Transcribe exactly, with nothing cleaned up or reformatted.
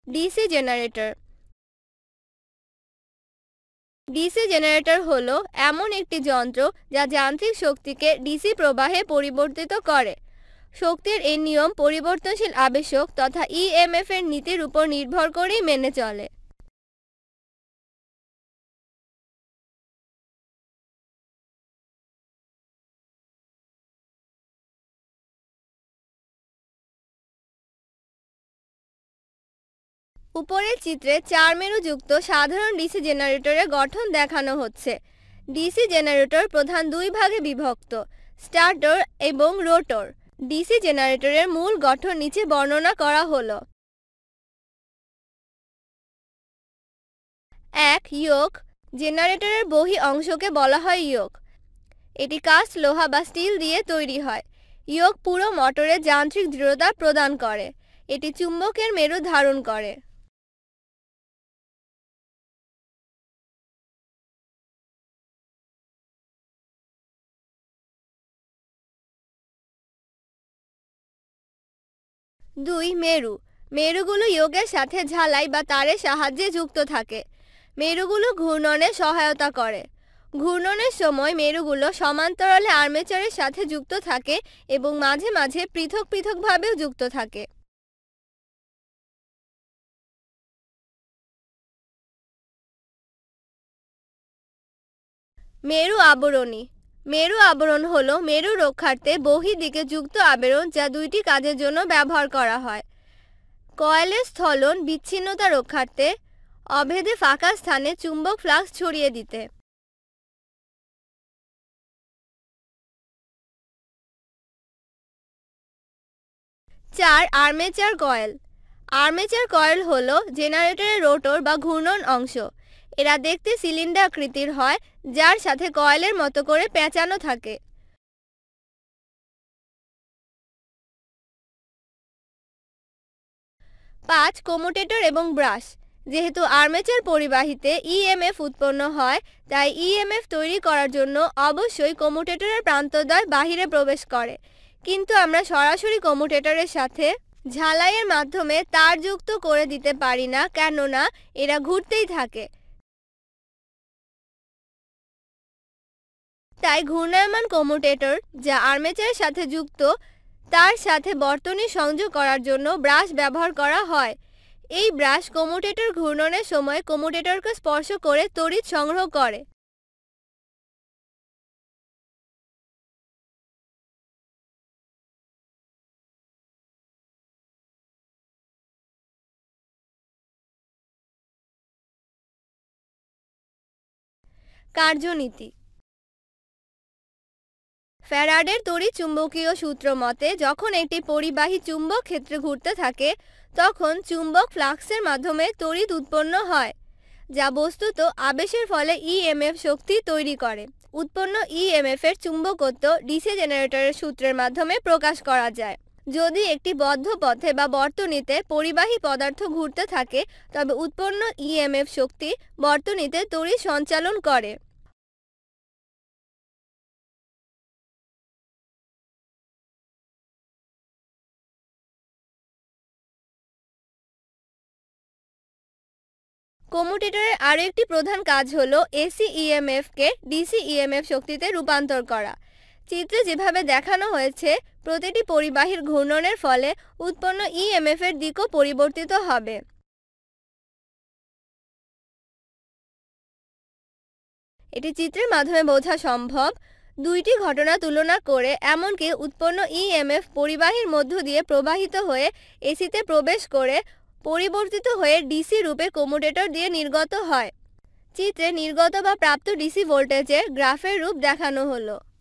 DC generator. DC generator হলো এমন একটি যন্ত্র যা যান্ত্রিক শক্তিকে ডিসি প্রবাহে পরিবর্তিত করে। শক্তির এই নিয়ম পরিবর্তনশীল আবেশক তথা ইএমএফ এর নীতির উপর নির্ভর করেই মেনে চলে। উপরের চিত্রে চার মেরু যুক্ত সাধারণ ডিসি জেনারেটরের গঠন দেখানো হচ্ছে। ডিসি জেনারেটর প্রধান দুই ভাগে বিভক্ত, স্টার্টর এবং রোটর। ডিসি জেনারেটরের মূল গঠন নিচে বর্ণনা করা হলো। এক, ইয়োক। জেনারেটরের বহি অংশকে বলা হয় ইয়োক। এটি কাস্ট লোহা বা স্টিল দিয়ে তৈরি হয়। ইয়োক পুরো মোটরে যান্ত্রিক দৃঢ়তা প্রদান করে। এটি চুম্বকের মেরু ধারণ করে। দুই, মেরু। মেরুগুলো ইয়োকের সাথে ঝালাই বা তারের সাহায্যে যুক্ত থাকে। মেরুগুলো ঘূর্ণনে সহায়তা করে। ঘূর্ণনের সময় মেরুগুলো সমান্তরালে আর্মেচারের সাথে যুক্ত থাকে এবং মাঝে মাঝে পৃথক পৃথকভাবেও যুক্ত থাকে। মেরু আবরণী। মেরু আবরণ হলো মেরু রক্ষার্থে বহির্দিকে যুক্ত আবরণ যা দুইটি কাজের জন্য ব্যবহার করা হয়। কয়েলের স্থলন বিচ্ছিন্নতা রক্ষার্থে, অভেদে ফাঁকা স্থানে চুম্বক ফ্লাক্স ছড়িয়ে দিতে। চার, আর্মেচার কয়েল। আর্মেচার কয়েল হলো জেনারেটরের রোটর বা ঘূর্ণন অংশ। এরা দেখতে সিলিন্ডারাকৃতির হয়, যার সাথে কয়েলের মতো করে পেঁচানো থাকে। পাঁচ, কম্যুটেটর এবং ব্রাশ। যেহেতু আর্মেচার পরিবাহীতে ইএমএফ উৎপন্ন হয়, তাই ইএমএফ তৈরি করার জন্য অবশ্যই কম্যুটেটরের প্রান্তদ্বয় বাহিরে প্রবেশ করে। কিন্তু আমরা সরাসরি কম্যুটেটরের সাথে ঝালাইয়ের মাধ্যমে তার যুক্ত করে দিতে পারি না, কেননা এরা ঘুরতেই থাকে। তাই ঘূর্ণায়মান কম্যুটেটর যা আর্মেচারের সাথে যুক্ত, তার সাথে বর্তনী সংযোগ করার জন্য ব্রাশ ব্যবহার করা হয়। এই ব্রাশ কম্যুটেটর ঘূর্ণনের সময় কম্যুটেটরকে স্পর্শ করে তড়িৎ সংগ্রহ করে। কার্যনীতি। ফ্যারাডের তড়িৎচুম্বকীয় সূত্র মতে যখন একটি পরিবাহী চুম্বক ক্ষেত্রে ঘুরতে থাকে, তখন চুম্বক ফ্লাক্সের মাধ্যমে তড়িৎ উৎপন্ন হয়, যা বস্তুত আবেশের ফলে ইএমএফ শক্তি তৈরি করে। উৎপন্ন ইএমএফ এর চুম্বকত্ব ডিসি জেনারেটরের সূত্রের মাধ্যমে প্রকাশ করা যায়। যদি একটি বদ্ধ পথে বা বর্তনীতে পরিবাহী পদার্থ ঘুরতে থাকে, তবে উৎপন্ন ইএমএফ শক্তি বর্তনীতে তড়িৎ সঞ্চালন করে। কম্যুটেটরের আরও একটি প্রধান কাজ হলো এসি ইএমএফ কে ডিসি ইএমএফ শক্তিতে রূপান্তর করা। চিত্রে যেভাবে দেখানো হয়েছে, প্রতিটি পরিবাহীর ঘূর্ণনের ফলে উৎপন্ন ইএমএফ এর দিকও পরিবর্তিত হবে। এটি চিত্রের মাধ্যমে বোঝা সম্ভব। দুইটি ঘটনা তুলনা করে এমনকি উৎপন্ন ইএমএফ পরিবাহীর মধ্য দিয়ে প্রবাহিত হয়ে এসিতে প্রবেশ করে পরিবর্তিত হয়ে ডিসি রূপে কম্যুটেটর দিয়ে নির্গত হয়। চিত্রে নির্গত বা প্রাপ্ত ডিসি ভোল্টেজের গ্রাফের রূপ দেখানো হলো।